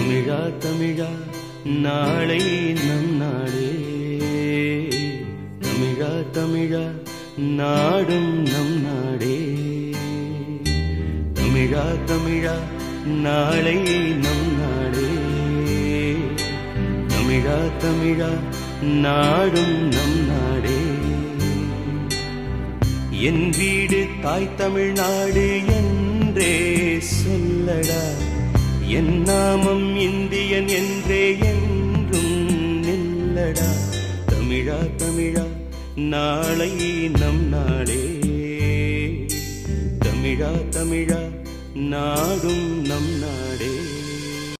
தமிழா தமிழா நாளை நம் நாடே, தமிழா தமிழா நாடும் நம் நாடே, தமிழா தமிழா நாளை நம் நாடே, தமிழா தமிழா நாடும் நம் நாடே. என் வீடு தாய் தமிழ்நாடு என்றே சொல்லடா, என் நாமம் இந்தியன் என்றே என்றும் நில்லடா. தமிழா தமிழா நாளை நம் நாடே, தமிழா தமிழா நாடும் நம் நாடே.